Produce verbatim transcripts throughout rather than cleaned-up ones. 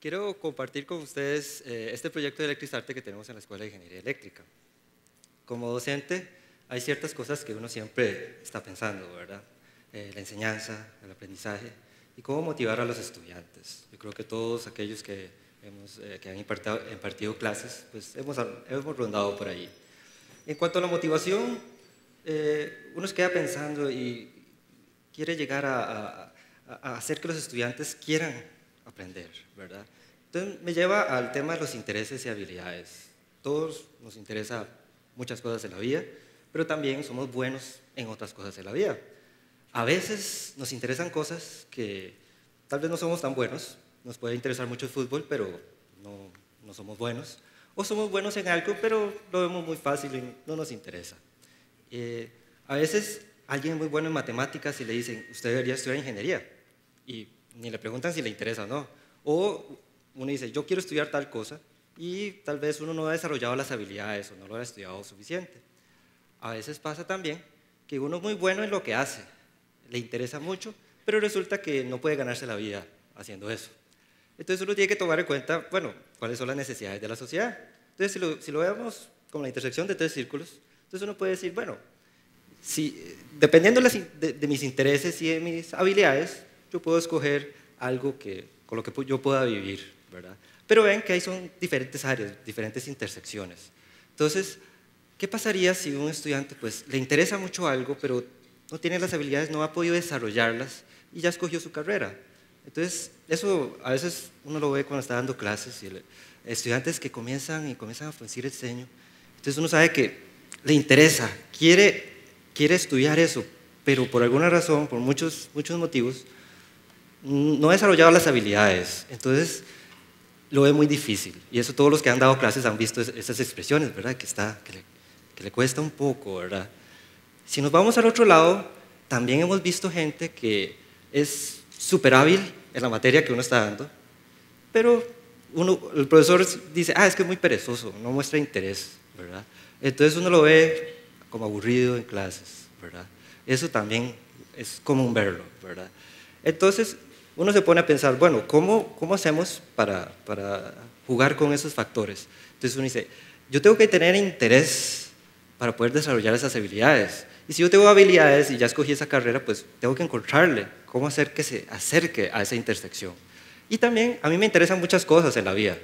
Quiero compartir con ustedes eh, este proyecto de Electrizarte que tenemos en la Escuela de Ingeniería Eléctrica. Como docente, hay ciertas cosas que uno siempre está pensando, ¿verdad? Eh, la enseñanza, el aprendizaje y cómo motivar a los estudiantes. Yo creo que todos aquellos que, hemos, eh, que han impartido, impartido clases, pues hemos, hemos rondado por ahí. En cuanto a la motivación, eh, uno se queda pensando y quiere llegar a, a, a hacer que los estudiantes quieran aprender, ¿verdad? Entonces me lleva al tema de los intereses y habilidades. Todos nos interesa muchas cosas en la vida, pero también somos buenos en otras cosas en la vida. A veces nos interesan cosas que tal vez no somos tan buenos, nos puede interesar mucho el fútbol, pero no, no somos buenos, o somos buenos en algo, pero lo vemos muy fácil y no nos interesa. Eh, a veces alguien es muy bueno en matemáticas y le dicen, usted debería estudiar ingeniería, y ni le preguntan si le interesa o no. O uno dice, yo quiero estudiar tal cosa, y tal vez uno no ha desarrollado las habilidades o no lo ha estudiado suficiente. A veces pasa también que uno es muy bueno en lo que hace, le interesa mucho, pero resulta que no puede ganarse la vida haciendo eso. Entonces uno tiene que tomar en cuenta, bueno, cuáles son las necesidades de la sociedad. Entonces si lo, si lo vemos como la intersección de tres círculos, entonces uno puede decir, bueno, si, dependiendo de, las, de, de mis intereses y de mis habilidades, yo puedo escoger algo que, con lo que yo pueda vivir, ¿verdad? Pero ven que ahí son diferentes áreas, diferentes intersecciones. Entonces, ¿qué pasaría si un estudiante pues, le interesa mucho algo, pero no tiene las habilidades, no ha podido desarrollarlas y ya escogió su carrera? Entonces, eso a veces uno lo ve cuando está dando clases, y el, estudiantes que comienzan y comienzan a fruncir el ceño. Entonces uno sabe que le interesa, quiere, quiere estudiar eso, pero por alguna razón, por muchos, muchos motivos, no ha desarrollado las habilidades. Entonces, lo ve muy difícil. Y eso todos los que han dado clases han visto esas expresiones, ¿verdad? Que, está, que, le, que le cuesta un poco, ¿verdad? Si nos vamos al otro lado, también hemos visto gente que es súper hábil en la materia que uno está dando, pero uno, el profesor dice, ah, es que es muy perezoso, no muestra interés, ¿verdad? Entonces uno lo ve como aburrido en clases, ¿verdad? Eso también es común verlo, ¿verdad? Entonces uno se pone a pensar, bueno, ¿cómo, cómo hacemos para, para jugar con esos factores? Entonces uno dice, yo tengo que tener interés para poder desarrollar esas habilidades. Y si yo tengo habilidades y ya escogí esa carrera, pues tengo que encontrarle cómo hacer que se acerque a esa intersección. Y también a mí me interesan muchas cosas en la vida,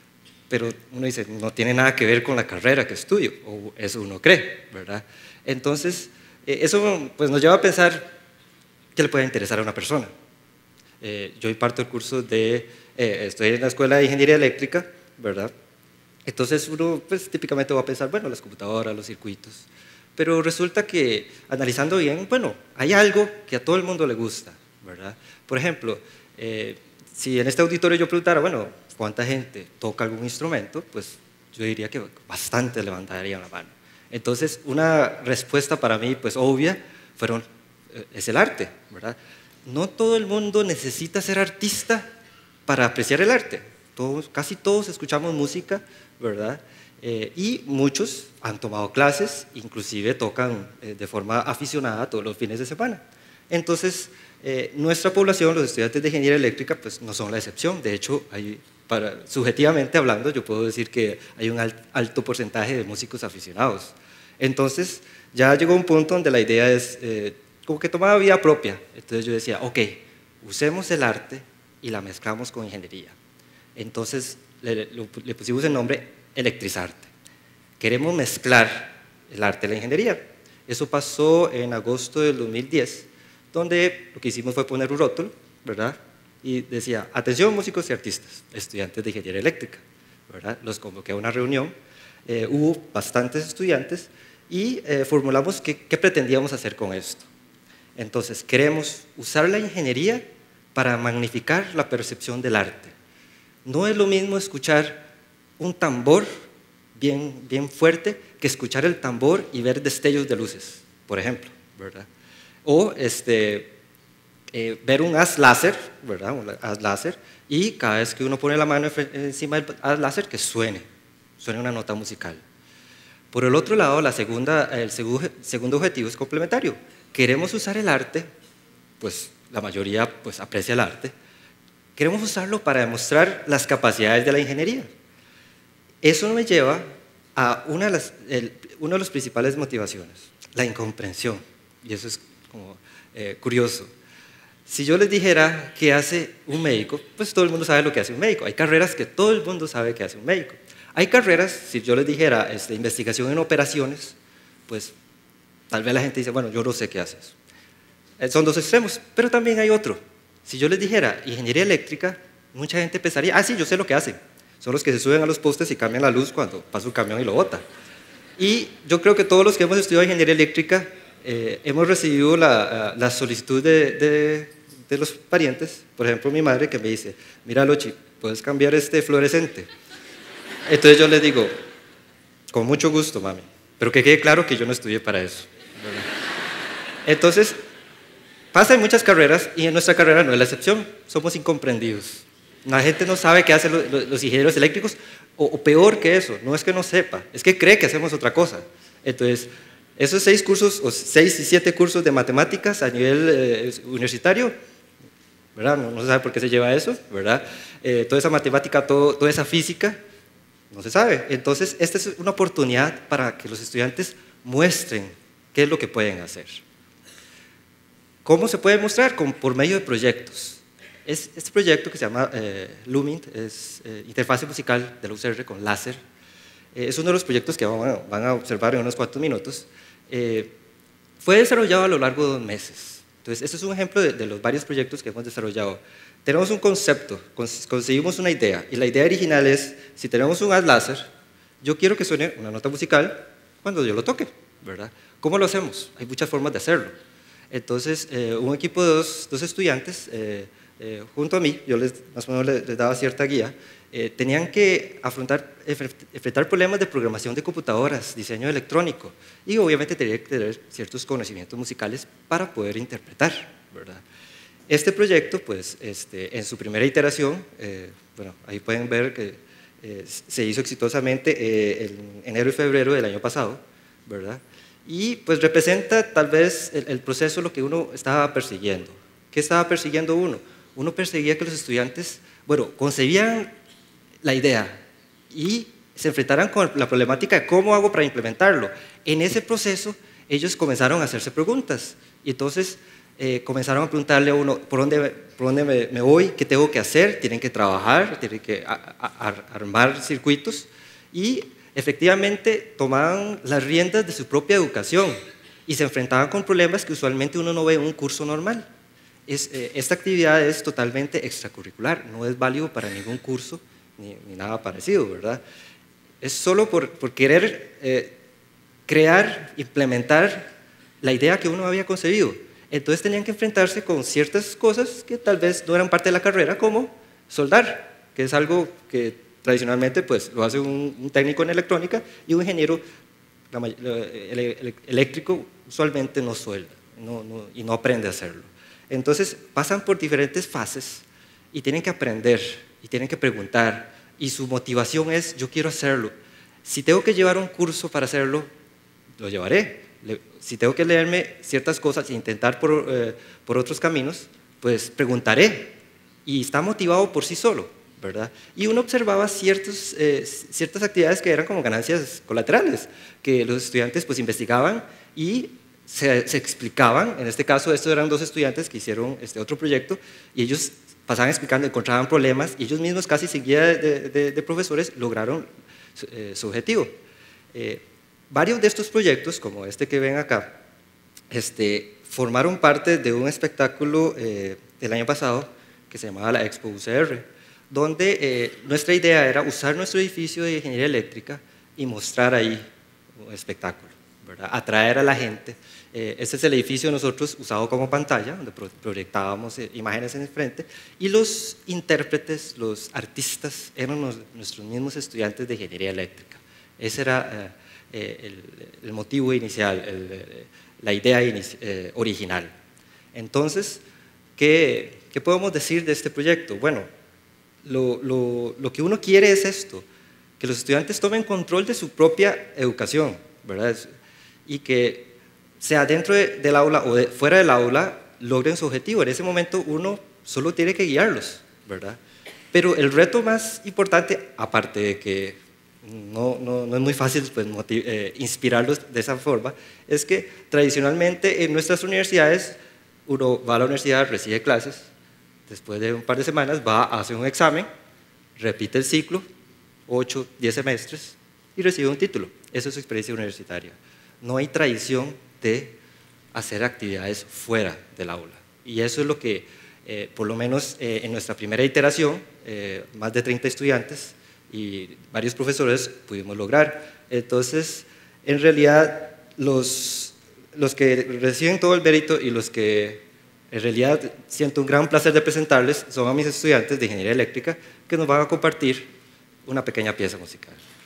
pero uno dice, no tiene nada que ver con la carrera que estudio, o eso uno cree, ¿verdad? Entonces, eso pues, nos lleva a pensar qué le puede interesar a una persona. Eh, yo imparto el curso de, eh, estoy en la Escuela de Ingeniería Eléctrica, ¿verdad? Entonces uno pues, típicamente va a pensar, bueno, las computadoras, los circuitos, pero resulta que analizando bien, bueno, hay algo que a todo el mundo le gusta, ¿verdad? Por ejemplo, eh, si en este auditorio yo preguntara, bueno, ¿cuánta gente toca algún instrumento? Pues yo diría que bastante levantarían la mano. Entonces una respuesta para mí pues obvia fueron, eh, es el arte, ¿verdad? No todo el mundo necesita ser artista para apreciar el arte. Todos, casi todos escuchamos música, ¿verdad? Eh, y muchos han tomado clases, inclusive tocan eh, de forma aficionada todos los fines de semana. Entonces, eh, nuestra población, los estudiantes de ingeniería eléctrica, pues no son la excepción. De hecho, hay, para, subjetivamente hablando, yo puedo decir que hay un alto porcentaje de músicos aficionados. Entonces, ya llegó un punto donde la idea es... Eh, como que tomaba vida propia. Entonces yo decía, ok, usemos el arte y la mezclamos con ingeniería. Entonces le, le, le pusimos el nombre Electrizarte. Queremos mezclar el arte y la ingeniería. Eso pasó en agosto del dos mil diez, donde lo que hicimos fue poner un rótulo, ¿verdad? Y decía, atención músicos y artistas, estudiantes de ingeniería eléctrica, ¿verdad? Los convoqué a una reunión, eh, hubo bastantes estudiantes y eh, formulamos qué, qué pretendíamos hacer con esto. Entonces, queremos usar la ingeniería para magnificar la percepción del arte. No es lo mismo escuchar un tambor bien, bien fuerte que escuchar el tambor y ver destellos de luces, por ejemplo, ¿verdad? O este, eh, ver un haz láser, ¿verdad? Un haz láser, y cada vez que uno pone la mano encima del haz láser, que suene, suene una nota musical. Por el otro lado, la segunda, el segundo objetivo es complementario. Queremos usar el arte, pues la mayoría pues, aprecia el arte, queremos usarlo para demostrar las capacidades de la ingeniería. Eso me lleva a una de las, el, una de las principales motivaciones, la incomprensión. Y eso es como eh, curioso. Si yo les dijera qué hace un médico, pues todo el mundo sabe lo que hace un médico. Hay carreras que todo el mundo sabe qué hace un médico. Hay carreras, si yo les dijera este, investigación en operaciones, pues tal vez la gente dice, bueno, yo no sé qué hace eso. Eh, son dos extremos, pero también hay otro. Si yo les dijera ingeniería eléctrica, mucha gente pensaría, ah, sí, yo sé lo que hacen. Son los que se suben a los postes y cambian la luz cuando pasa un camión y lo bota. Y yo creo que todos los que hemos estudiado ingeniería eléctrica eh, hemos recibido la, la solicitud de, de, de los parientes. Por ejemplo, mi madre que me dice, mira, Lochi, ¿puedes cambiar este fluorescente? Entonces yo les digo, con mucho gusto, mami, pero que quede claro que yo no estudié para eso, ¿verdad? Entonces, pasa en muchas carreras y en nuestra carrera no es la excepción, somos incomprendidos. La gente no sabe qué hacen los, los ingenieros eléctricos, o, o peor que eso, no es que no sepa, es que cree que hacemos otra cosa. Entonces, esos seis cursos, o seis y siete cursos de matemáticas a nivel eh, universitario, ¿verdad? No, no se sabe por qué se lleva eso, ¿verdad? Eh, toda esa matemática, todo, toda esa física, no se sabe. Entonces, esta es una oportunidad para que los estudiantes muestren qué es lo que pueden hacer. ¿Cómo se puede mostrar? Con, por medio de proyectos. Es, este proyecto que se llama eh, Lumint, es eh, interfase musical de la U C R con láser, eh, es uno de los proyectos que van a, van a observar en unos cuantos minutos. Eh, fue desarrollado a lo largo de dos meses. Entonces, este es un ejemplo de, de los varios proyectos que hemos desarrollado. Tenemos un concepto, conseguimos una idea, y la idea original es, si tenemos un haz láser, yo quiero que suene una nota musical cuando yo lo toque, ¿verdad? ¿Cómo lo hacemos? Hay muchas formas de hacerlo. Entonces, eh, un equipo de dos, dos estudiantes, eh, eh, junto a mí, yo les, más o menos les, les daba cierta guía, eh, tenían que afrontar, enfrentar problemas de programación de computadoras, diseño electrónico, y obviamente tenían que tener ciertos conocimientos musicales para poder interpretar, ¿verdad? Este proyecto, pues, este, en su primera iteración, eh, bueno, ahí pueden ver que eh, se hizo exitosamente eh, en enero y febrero del año pasado, ¿verdad? Y pues representa tal vez el, el proceso, lo que uno estaba persiguiendo. ¿Qué estaba persiguiendo uno? Uno perseguía que los estudiantes, bueno, concebían la idea y se enfrentaran con la problemática de cómo hago para implementarlo. En ese proceso, ellos comenzaron a hacerse preguntas y entonces eh, comenzaron a preguntarle a uno, ¿por dónde, por dónde me, me voy? ¿Qué tengo que hacer? Tienen que trabajar, tienen que a, a, a, armar circuitos y efectivamente tomaban las riendas de su propia educación y se enfrentaban con problemas que usualmente uno no ve en un curso normal. Es, eh, esta actividad es totalmente extracurricular, no es válido para ningún curso ni, ni nada parecido, ¿verdad? Es solo por, por querer eh, crear, implementar la idea que uno había concebido. Entonces tenían que enfrentarse con ciertas cosas que tal vez no eran parte de la carrera, como soldar, que es algo que tradicionalmente pues, lo hace un, un técnico en electrónica y un ingeniero la, el, el, eléctrico usualmente no suelda no, no, y no aprende a hacerlo. Entonces pasan por diferentes fases y tienen que aprender y tienen que preguntar y su motivación es yo quiero hacerlo. Si tengo que llevar un curso para hacerlo, lo llevaré. Si tengo que leerme ciertas cosas e intentar por, eh, por otros caminos, pues preguntaré y está motivado por sí solo, ¿verdad? Y uno observaba ciertos, eh, ciertas actividades que eran como ganancias colaterales, que los estudiantes pues investigaban y se, se explicaban. En este caso, estos eran dos estudiantes que hicieron este otro proyecto y ellos pasaban explicando, encontraban problemas y ellos mismos casi seguida de, de, de profesores lograron eh, su objetivo. Eh, varios de estos proyectos, como este que ven acá, este, formaron parte de un espectáculo eh, del año pasado que se llamaba la Expo U C R, donde eh, nuestra idea era usar nuestro edificio de ingeniería eléctrica y mostrar ahí un espectáculo, ¿verdad? Atraer a la gente. Eh, este es el edificio de nosotros usado como pantalla, donde proyectábamos eh, imágenes en el frente, y los intérpretes, los artistas, eran los, nuestros mismos estudiantes de ingeniería eléctrica. Ese era eh, el, el motivo inicial, el, la idea inici eh, original. Entonces, ¿qué, ¿qué podemos decir de este proyecto? Bueno, Lo, lo, lo que uno quiere es esto, que los estudiantes tomen control de su propia educación, ¿verdad? Y que sea dentro de, del aula o de, fuera del aula, logren su objetivo. En ese momento uno solo tiene que guiarlos, ¿verdad? Pero el reto más importante, aparte de que no, no, no es muy fácil pues, eh, inspirarlos de esa forma, es que tradicionalmente en nuestras universidades uno va a la universidad, recibe clases, después de un par de semanas va a hacer un examen, repite el ciclo, ocho, diez semestres, y recibe un título. Eso es su experiencia universitaria. No hay tradición de hacer actividades fuera del aula. Y eso es lo que, eh, por lo menos eh, en nuestra primera iteración, eh, más de treinta estudiantes y varios profesores pudimos lograr. Entonces, en realidad, los, los que reciben todo el mérito y los que en realidad siento un gran placer de presentarles son a mis estudiantes de Ingeniería Eléctrica que nos van a compartir una pequeña pieza musical.